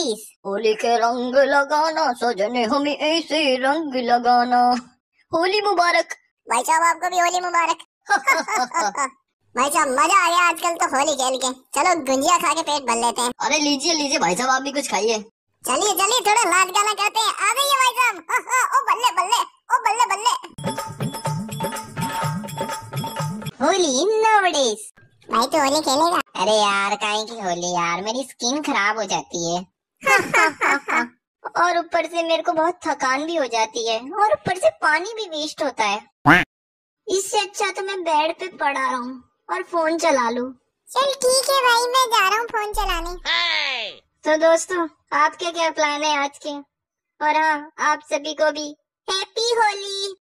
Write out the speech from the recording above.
Please. Holi के रंग लगाना सजने हमें ऐसे रंग लगाना। होली मुबारक। भाई साहब आपको भी होली मुबारक। भाई साहब मजा आ गया आजकल तो होली खेल के। चलो गुंजिया खा के पेट भर लेते हैं। अरे लीजिए लीजिए भाई साहब, आप भी कुछ खाइए। चलिए चलिए थोड़ा नाच गाना करते हैं। आ जाइए भाई साहब। ओ बल्ले बल्ले, ओ बल्ले बल्ले। होली नवडेज। भाई तो होली खेलेगा? अरे यार काहे की होली यार, मेरी स्किन खराब हो जाती है। और ऊपर से मेरे को बहुत थकान भी हो जाती है, और ऊपर से पानी भी वेस्ट होता है। इससे अच्छा तो मैं बेड पे पड़ा रहूं और फोन चला लूं। चल ठीक है भाई, मैं जा रहा हूँ फोन चलाने। तो दोस्तों, आपके क्या प्लान है आज के? और हाँ, आप सभी को भी हैप्पी होली।